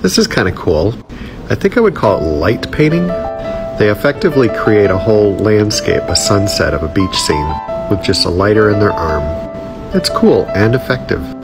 This is kind of cool. I think I would call it light painting. They effectively create a whole landscape, a sunset of a beach scene, with just a lighter in their arm. It's cool and effective.